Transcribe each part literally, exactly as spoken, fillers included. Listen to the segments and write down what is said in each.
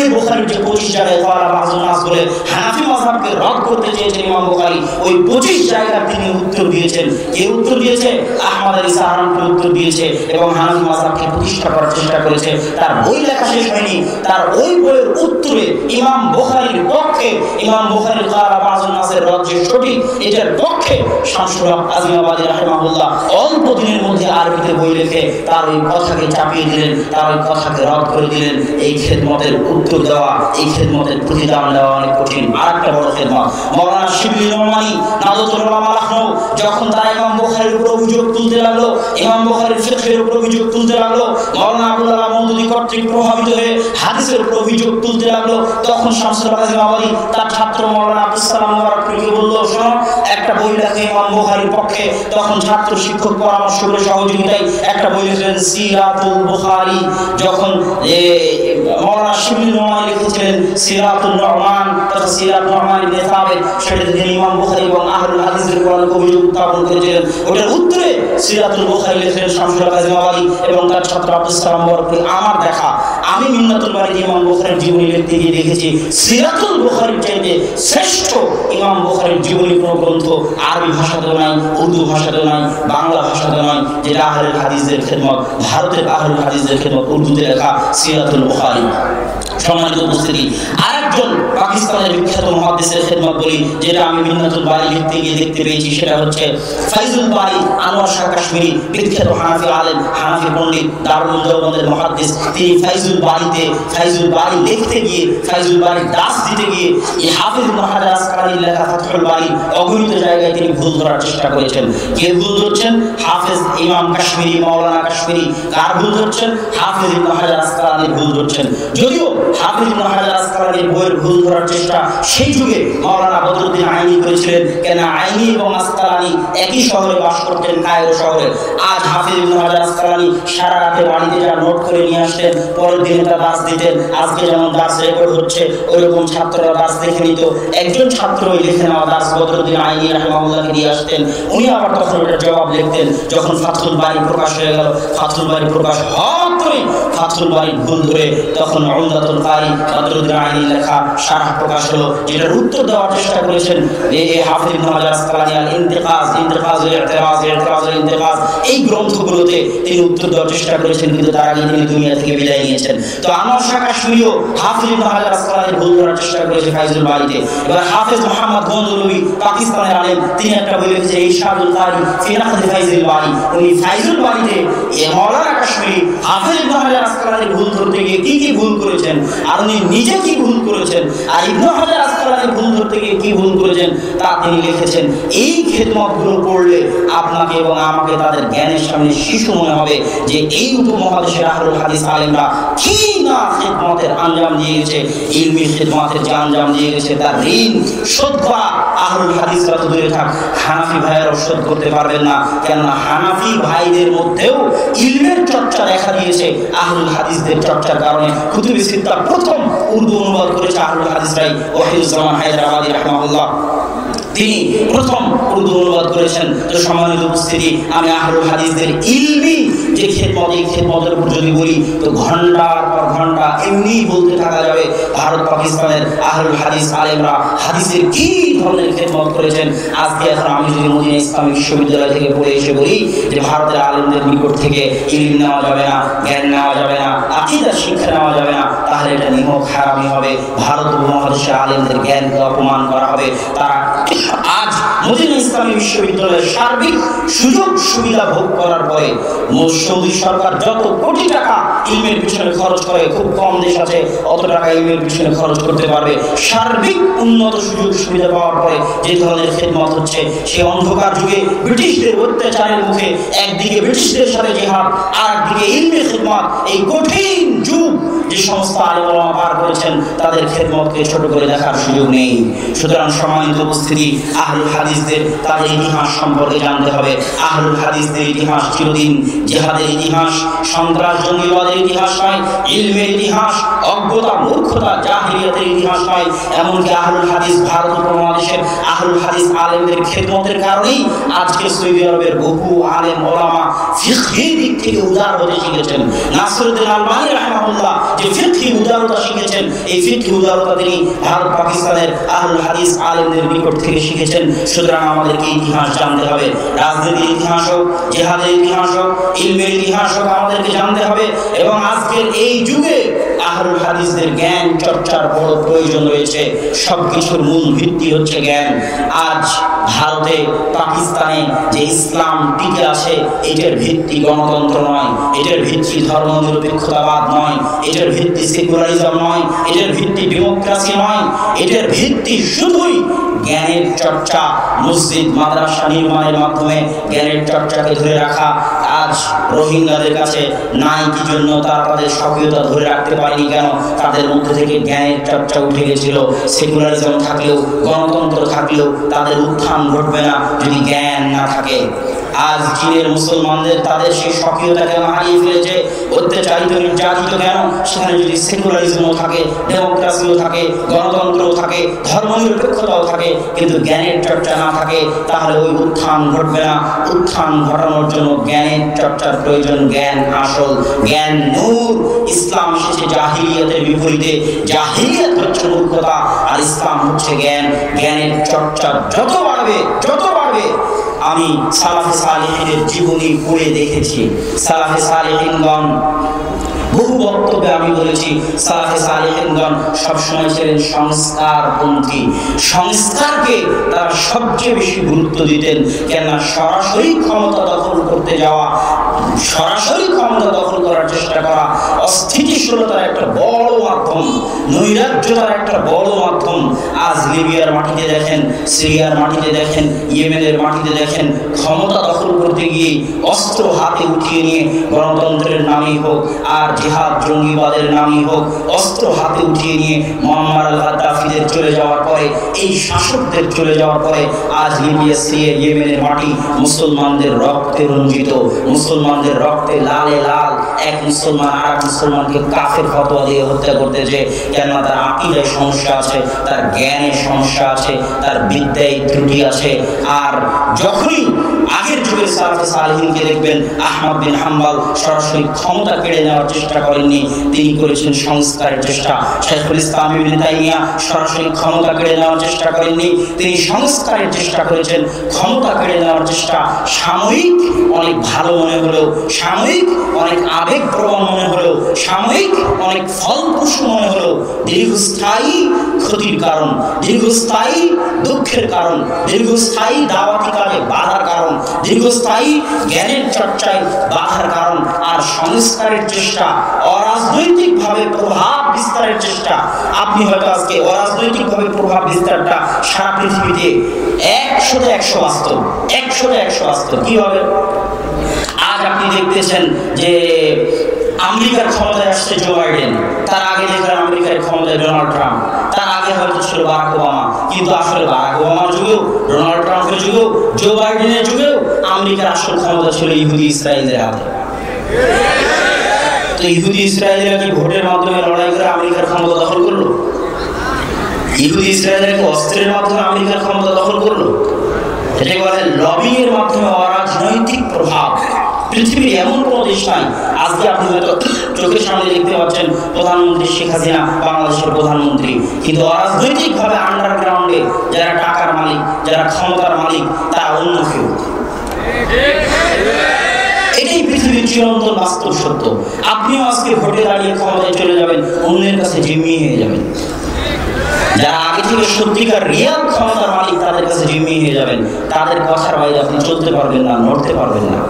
সহিহ বুখারীর যে পঁচিশ জায়গায় ক্বালা বাযুন নাস বলে হানাফি মাযহাবকে রদ করতে চেয়েছেন ইমাম বুখারী, ওই পঁচিশ জায়গায় তিনি উত্তর দিয়েছেন। কে উত্তর দিয়েছে? আহমদ আলী সাহারানপুর উত্তর দিয়েছে এবং হানাফি মাযহাবকে প্রতিষ্ঠা করার চেষ্টা করেছে। তার বই লেখা শেষ হয়নি, তার ওই বইয়ের উত্তরে ইমাম বুখারীর পক্ষে, ইমাম বুখারীর ক্বালা বাযুন নাসের রদ যে সঠিক এটার পক্ষে শামসুল হক আযিমাবাদী রাহিমাহুল্লাহ অল্প দিনের মধ্যে আরবিতে বই লিখে তার ওই কথাকে চাপিয়ে দিলেন, তার ওই কথাকে রদ করে দিলেন। এই খেদমতের উত্তর দেওয়া, এই খেদমতের প্রতিদান দেওয়া অনেক কঠিন। আরেকটা বড় খেদমত, মাওলানা শিবলি নোমানী নাদতুল উলামা লখনউ, যখন তারা ইমাম বুখারীর উপর অভিযোগ তুলতে লাগলো, ইমাম বুখারীর ফিকহের উপর অভিযোগ তুলতে লাগলো, মাওলানা আবদুল্লাহ মওদুদী কর্তৃক প্রভাবিত হয়ে হাদিসের উপর অভিযোগ তুলতে লাগলো, তখন শামসুল হক আযিমাবাদী তার ছাত্র মাওলানা আব্দুস সালাম মুবারককে বলল, শোনো একটা বই লেখো ইমাম বুখারীর পক্ষে। তখন ছাত্র শিক্ষক পরামর্শ করে সহযোগিতায় একটা বই লিখলেন সিরাতুল বুখারী। যখন মাওলানা শিবলি নোমানী লিখেছিলেন সিরাতুন নুমান তথা সিরাত নুমান ইবনে সাবিত, সেটা তিনি ইমাম বুখারী এবং আহলুল হাদিসের উপর অভিযোগ উত্থাপন করেছিলেন। ওটার উত্তরে সিরাতুল বুখারী লিখলেন শামসুল হক আযিমাবাদী এবং তার ছাত্র আব্দুস সালাম মুবারককে। আমার দেখা, আমি মিন্নাতুল বারীতে ইমাম বুখারীর জীবনী লিখতে গিয়ে দেখেছি সিরাতুল বুখারীর চাইতে শ্রেষ্ঠ ইমাম বুখারীর জীবনী কোনো গ্রন্থ আরবি ভাষাতেও নাই, উর্দু ভাষাতেও নাই, বাংলা ভাষাতেও নাই, যেটা আহলুল হাদিসের খেদমত, ভারতের আহলুল হাদিসের খেদমত, উর্দুতে লেখা সিরাতুল বুখারী। সম্মানিত উপস্থিতি, আরেকজন পাকিস্তানের বিখ্যাত মুহাদ্দিসের খেদমত বলি, যেটা আমি মিন্নাতুল বারী লিখতে গিয়ে দেখতে পেয়েছি, সেটা হচ্ছে ফাইজুল বারী আনোয়ার শাহ কাশ্মীরি, বিখ্যাত হানাফি আলেম, হানাফি পণ্ডিত, দারুল দেওবন্দের মুহাদ্দিস। তিনি ফাইজুল বারীতে ফাইজুল বারী লিখতে গিয়ে, ফাইজুল বারী দাস দিতে গিয়ে এই হাফিজ ইবনে হাজার আসকালানির লেখা ফাতহুল বারী অগণিত জায়গায় তিনি ভুল ধরার চেষ্টা করেছেন। কে ভুল ধরছেন? হাফিজ ইমাম কাশ্মীরি, মাওলানা কাশ্মীরি। কার ভুল ধরছেন? হাফিজ ইবনে হাজার আসকালানির ভুল ধরছেন। যদিও হাফিজ ইবনে হাজার আসকালানির বইয়ের ভুল ধরার চেষ্টা সেই যুগে মাওলানা বদরুদ্দিন আইনি করেছিলেন, কেন আইনি এবং আসকালানি একই শহরে বাস করতেন, কায়রো শহরে। আজ হাফিজ ইবনে হাজার আসকালানি সারা রাতে বাড়িতে যা নোট করে নিয়ে আসতেন, পরের দিনে তা দাস দিতেন। আজকে যেমন দাস রেকর্ড হচ্ছে, ওইরকম ছাত্ররা দাস দেখে নিত। একজন ছাত্র ওই লিখে নেওয়া দাস বদরুদ্দিন আইনি রাহিমাহুল্লাহকে দিয়ে আসতেন, উনি আবার তখন ওটার জবাব লিখতেন। যখন ফাতহুল বারী প্রকাশ হয়ে গেল, ফাতহুল বারী প্রকাশ হওয়ার পরে ফাতহুল বারীর ভুল ধরে তখন উমদাতুল কারি বদরুদ্দিন আইনি লেখা শারহ প্রকাশ হলো, যেটার উত্তর দেওয়ার চেষ্টা করেছেন এই হাফিজ ইবনে হাজার আসকালানি আল ইন্তিকাজ, ইন্তিকাজ আল ইতিরাজ, ইতিরাজ আল ইন্তিকাজ, এই গ্রন্থগুলোতে তিনি উত্তর দেওয়ার চেষ্টা করেছেন, কিন্তু তার আগে তিনি দুনিয়া থেকে বিদায় নিয়েছেন। তো আনোয়ার শাহ কাশ্মীরিও হাফিজ ইবনে হাজার আসকালানির ভুল ধরার চেষ্টা করেছে ফাইজুল বারীতে। এবার হাফিজ মুহাম্মদ গঞ্জলবি, পাকিস্তানের আলেম, তিনি একটা বই লিখেছেন ইরশাদুল কারি ফি নাকদ ফাইজুল বারী। উনি ফাইজুল বারীতে মাওলানা কাশ্মীরি হাফিজ ইবনে হাজার আসকালানির ভুল ধরতে গিয়ে কি কি ভুল করেছেন, আর উনি নিজে কি ভুল করেছেন, আর ইবনে হাজার আসকালানির ভুল ধরতে গিয়ে কি ভুল করেছেন তা তিনি লিখেছেন। এই খেদমতগুলো পড়লে আপনাকে এবং আমাকে তাদের জ্ঞানের সামনে শিশু মনে হবে যে এই উপমহাদেশের আহলুল হাদিস আলেমরা কি না খেদমতের আঞ্জাম দিয়ে গেছে, ইলমি খেদমতের যে আঞ্জাম দিয়ে গেছে তার ঋণ শোধ করা আহলুল হাদিসরা তো দূরে থাক, হানাফি ভাইয়েরাও শোধ করতে পারবেন না। কেননা হানাফি ভাইদের মধ্যেও ইলমের চর্চা দেখা দিয়েছে আহলুল হাদিসদের চর্চার কারণে। কুতুবে সিত্তা প্রথম উর্দু অনুবাদ করেছে আহলুল হাদিসরাই। ওয়াহিদুজ্জামান হায়দারাবাদী রাহিমাহুল্লাহ তিনি প্রথম উর্দু অনুবাদ করেছেন। তো সম্মানিত উপস্থিতি, আমি আহলুল হাদিসদের ইলমি যে খেদমত, এই খেদমতের উপর যদি বলি তো ঘন্টার পর ঘন্টা এমনি বলতে থাকা যাবে। ভারত পাকিস্তানের আহলুল হাদিস আলেমরা হাদিসের কি ধরনের খেদমত করেছেন। আজকে এখন আমি যদি মদিনা ইসলামী বিশ্ববিদ্যালয় থেকে পড়ে এসে বলি যে ভারতের আলেমদের নিকট থেকে ইলম নেওয়া যাবে না, জ্ঞান নেওয়া যাবে না, আকীদার শিক্ষা নেওয়া যাবে না, তাহলে এটা নিমক হারামি হবে। ভারত উপমহাদেশের আলেমদের জ্ঞানকে অপমান করা হবে। তারা আজ মদিনা ইসলামী বিশ্ববিদ্যালয়ের সার্বিক সুযোগ সুবিধা ভোগ করার পরে সৌদি সরকার যত কোটি টাকা ইলমের পিছনে খরচ করে, খুব কম দেশ আছে অত টাকা ইলমের পিছনে খরচ করতে পারবে। সার্বিক উন্নত সুযোগ সুবিধা পাওয়ার পরে যে ধরনের খেদমত হচ্ছে, সে অন্ধকার যুগে ব্রিটিশদের অত্যাচারের মুখে একদিকে ব্রিটিশদের সাথে জিহাদ, আর একদিকে ইলমের খেদমত, এই কঠিন যুগ যে সমস্ত আলেম ওলামা পার করেছেন তাদের খেদমতকে ছোট করে দেখার সুযোগ নেই। সুতরাং সম্মানিত উপস্থিতি, আহলুল হাদিসদের তাদের ইতিহাস সম্পর্কে জানতে হবে। আহলুল হাদিসদের ইতিহাস চিরদিন জিহাদ জিহাদের ইতিহাস সন্ত্রাস জঙ্গিবাদের ইতিহাস নয়, ইলমের ইতিহাস, অজ্ঞতা মূর্খতা জাহিলিয়াতের ইতিহাস নয়। এমনকি আহলুল হাদিস ভারত উপমহাদেশের আহলুল হাদিস আলেমদের খেদমতের কারণেই আজকে সৌদি আরবের বহু আলেম ওলামা ফিকহি দিক থেকে উদার হতে শিখেছেন। নাসিরউদ্দিন আলবানী রাহিমাহুল্লাহ যে ফিকহি উদারতা শিখেছেন, এই ফিকহি উদারতা তিনি ভারত পাকিস্তানের আহলুল হাদিস আলেমদের নিকট থেকে শিখেছেন। সুতরাং আমাদেরকে ইতিহাস জানতে হবে, রাজনীতির ইতিহাস হোক, জিহাদের ইতিহাস হোক, ইলমের ইতিহাস হোক, আমাদেরকে জানতে হবে। এবং আজকের এই যুগে আহলুল হাদিসদের জ্ঞান চর্চার বড় প্রয়োজন রয়েছে। সবকিছুর মূল ভিত্তি হচ্ছে জ্ঞান। আজ ভারতে পাকিস্তানে যে ইসলাম টিকে আছে, এটার ভিত্তি গণতন্ত্র নয়, এটার ভিত্তি ধর্মনিরপেক্ষতাবাদ নয়, এটার ভিত্তি সেকুলারিজম নয়, এটার ভিত্তি ডেমোক্রেসি নয়, এটার ভিত্তি শুধুই জ্ঞানের চর্চা, মসজিদ মাদ্রাসা নির্মাণের মাধ্যমে জ্ঞানের চর্চাকে ধরে রাখা। আজ রোহিঙ্গাদের কাছে নাই কি জন্য তারা তাদের স্বকীয়তা ধরে রাখতে পারেনি কেন? তাদের মধ্যে থেকে জ্ঞানের চর্চা উঠে গেছিল। সেকুলারিজম থাকলেও, গণতন্ত্র থাকলেও তাদের উত্থান ঘটবে না যদি জ্ঞান না থাকে। আজ চীনের মুসলমানদের তাদের সেই স্বকীয়তা কেন হারিয়ে ফেলেছে, অত্যাচারিত নির্যাতিত কেন? সেখানে যদি সেকুলারিজমও থাকে, ডেমোক্রেসিও থাকে, গণতন্ত্রও থাকে, ধর্মনিরপেক্ষতাও থাকে, কিন্তু জ্ঞানের চর্চা না থাকে, তাহলে ওই উত্থান ঘটবে না। উত্থান ঘটানোর জন্য জ্ঞানের চর্চার প্রয়োজন। জ্ঞান আসল, জ্ঞান নূর। ইসলাম এসেছে জাহিলিয়াতের বিপরীতে। জাহিলিয়াত হচ্ছে মূর্খতা আর ইসলাম হচ্ছে জ্ঞান। জ্ঞানের চর্চা যত বাড়বে, যত বাড়বে, আমি সালাফে সালেহিনের জীবনী পড়ে দেখেছি। সালাফে সালেহিনগণ বহু বক্তব্যে আমি বলেছি, সালাফে সালেহিনগণ সবসময় ছিলেন সংস্কারপন্থী। সংস্কারকে তারা সবচেয়ে বেশি গুরুত্ব দিতেন। কেননা সরাসরি ক্ষমতা দখল করতে যাওয়া, সরাসরি ক্ষমতা দখল করার চেষ্টা করা অস্থিতিশীলতার একটা বড় মাধ্যম, নৈরাজ্যতার একটা বড় মাধ্যম। আজ লিবিয়ার মাটিতে দেখেন, সিরিয়ার মাটিতে দেখেন, ইয়েমেনের মাটিতে দেখেন, ক্ষমতা দখল করতে গিয়ে অস্ত্র হাতে উঠিয়ে নিয়ে গণতন্ত্রের নামেই হোক আর জিহাদ জঙ্গিবাদের নামই হোক, অস্ত্র হাতে উঠিয়ে নিয়ে মুআম্মার আল গাদ্দাফিদের চলে যাওয়ার পরে, এই শাসকদের চলে যাওয়ার পরে আজ লিবিয়া, সিরিয়া, ইয়েমেনের মাটি মুসলমানদের রক্তে রঞ্জিত। মুসলমানদের রক্তে লালে লাল। এক মুসলমান আর এক মুসলমানকে কাফের ফতোয়া দিয়ে হত্যা করতেছে। কেননা তার আকীদায় সমস্যা আছে, তার জ্ঞানের সমস্যা আছে, তার বিদ্যায় ত্রুটি আছে। আর যখনই আগের যুগের সালাফে সালেহিনকে দেখবেন, আহমদ বিন হাম্বল সরাসরি ক্ষমতা কেড়ে নেওয়ার চেষ্টা করেননি, তিনি করেছেন সংস্কারের চেষ্টা। শাইখুল ইসলাম ইবনে তাইমিয়া সরাসরি ক্ষমতা কেড়ে নেওয়ার চেষ্টা করেননি, তিনি সংস্কারের চেষ্টা করেছেন। ক্ষমতা কেড়ে নেওয়ার চেষ্টা সাময়িক অনেক ভালো মনে হলেও, সাময়িক অনেক আবেগপ্রবণ মনে হলেও, সাময়িক অনেক ফলপ্রসূ মনে হলেও, দীর্ঘস্থায়ী ক্ষতির কারণ, দীর্ঘস্থায়ী দুঃখের কারণ, দীর্ঘস্থায়ী দাওয়াতি কাজে বাধার কারণ, দীর্ঘস্থায়ী জ্ঞানের চর্চায় বাধার কারণ। আর সংস্কারের চেষ্টা, অরাজনৈতিকভাবে প্রভাব বিস্তারের চেষ্টা। আপনি হয়তো আজকে অরাজনৈতিকভাবে প্রভাব বিস্তারটা সারা পৃথিবীতে একশোতে একশো বাস্তব, একশোতে একশো বাস্তব। কি হবে? আজ আপনি দেখতেছেন যে আমেরিকার ক্ষমতায় আসছে জো বাইডেন, তার আগে দেখলেন আমেরিকার ক্ষমতায় ডোনাল্ড ট্রাম্প, তার আগে হয়তো ছিল বারাক ওবামা। কিন্তু আসলে বারাক ওবামার যুগেও, ডোনাল্ড ট্রাম্পের যুগেও, জো বাইডেনের যুগেও আমেরিকার আসল ক্ষমতা ছিল ইহুদি ইসরায়েলের হাতে। তো ইহুদি ইসরায়েলরা কি ভোটের মাধ্যমে লড়াই করে আমেরিকার ক্ষমতা দখল করলো? ইহুদি ইসরায়েলরা কি অস্ত্রের মাধ্যমে আমেরিকার ক্ষমতা দখল করলো? এটাকে বলে লবিং এর মাধ্যমে অরাজনৈতিক প্রভাব। পৃথিবীর এমন কোনো দেশ নাই। আজকে আপনি হয়তো চোখের সামনে দেখতে পাচ্ছেন প্রধানমন্ত্রী শেখ হাসিনা বাংলাদেশের প্রধানমন্ত্রী, কিন্তু অরাজনৈতিকভাবে আন্ডারগ্রাউন্ডে যারা টাকার মালিক, যারা ক্ষমতার মালিক, তারা অন্য কেউ। এটাই পৃথিবীর চিরন্তন বাস্তব সত্য। আপনিও আজকে ভোটে দাঁড়িয়ে ক্ষমতায় চলে যাবেন, অন্যের কাছে জিম্মি হয়ে যাবেন। যারা আগে থেকে সত্যিকার রিয়াল ক্ষমতার মালিক, তাদের কাছে জিম্মি হয়ে যাবেন। তাদের কথার বাইরে আপনি চলতে পারবেন না, নড়তে পারবেন না।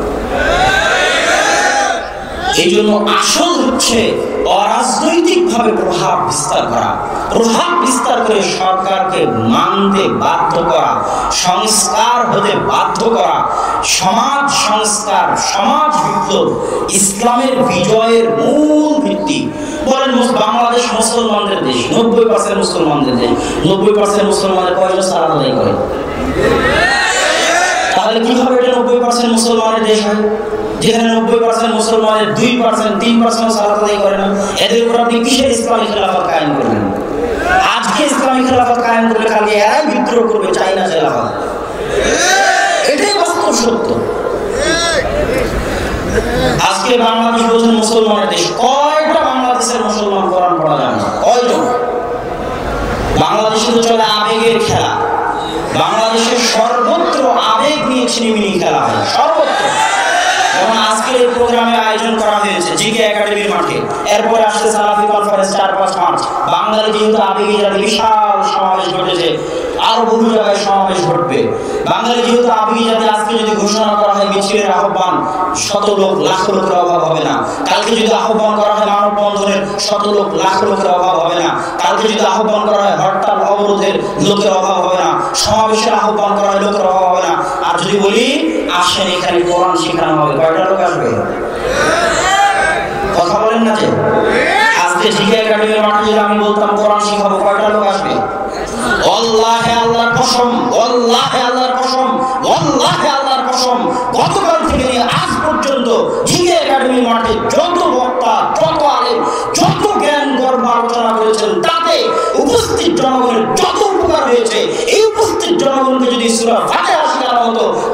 এই জন্য আসল হচ্ছে অরাজনৈতিকভাবে প্রভাব বিস্তার করা, প্রভাব বিস্তার করে সরকারকে মানতে বাধ্য করা, সংস্কার হতে বাধ্য করা, সমাজ সংস্কার, সমাজ বিপ্লব ইসলামের বিজয়ের মূল ভিত্তি। বলেন বাংলাদেশ মুসলমানদের দেশ, নব্বই পার্সেন্ট মুসলমানদের দেশ। নব্বই পার্সেন্ট মুসলমানের কয়জন সালাত আদায় করে? তাহলে কিভাবে এটা নব্বই পার্সেন্ট মুসলমানের দেশ হয়, যেখানে নব্বই পার্সেন্ট মুসলমানের দুই পার্সেন্ট তিন পার্সেন্ট সালাত আদায় করে না? এদের উপর আপনি কিসের ইসলামী খেলাফত কায়েম করবেন? আজকে ইসলামী খেলাফত কায়েম করলে কালকে এরাই বিদ্রোহ করবে, চাই না খেলাফত। এটাই বাস্তব সত্য। আজকে বাংলাদেশ বলছেন মুসলমানের দেশ, কয়টা বাংলাদেশের মুসলমান কোরআন পড়া জানে? কয়জন? বাংলাদেশে তো চলে আবেগের খেলা, বাংলাদেশের সর্বত্র আবেগ নিয়ে ছিনিমিনি খেলা হয়, সর্বত্র। যেমন আজকের এই প্রোগ্রামে আয়োজন করা হয়েছে জিকে একাডেমির মাঠে, এরপরে আসছে সালাফি কনফারেন্স চার পাঁচ মার্চ। বাঙালি যেহেতু আবেগে যাতে বিশাল সমাবেশ ঘটেছে, আরো বহু জায়গায় সমাবেশ ঘটবে। বাঙালি যেহেতু আবেগে যাতে আজকে যদি ঘোষণা করা হয় মিছিলের আহ্বান, শত লোক লাখ লোকের অভাব হবে না। কালকে যদি আহ্বান করা হয় মানববন্ধনের, শত লোক লাখ লোকের অভাব হবে না। কালকে যদি আহ্বান করা হয় হরতাল অবরোধের, লোকের অভাব হবে না। সমাবেশের আহ্বান করা হয়, লোকের অভাব হবে না। আর যদি বলি আসেন এখানে কোরআন শেখানো হবে, কয়টা লোক আসবে? কথা বলেন না যে? আজকে জিকে একাডেমির মাঠে যদি আমি বলতাম কোরআন শেখাবো, কয়টা লোক আসবে? আল্লাহে আল্লাহর কসম, আল্লাহে আল্লাহর কসম, আল্লাহে আল্লাহর কসম, গতকাল থেকে নিয়ে আজ পর্যন্ত জিকে একাডেমির মাঠে যত বক্তা, যত আলেম, যত জ্ঞান গর্ব আলোচনা করেছেন, তাতে উপস্থিত জনগণের যত উপকার হয়েছে, এই উপস্থিত জনগণকে যদি সূরা ফাতিহা শেখানো হতো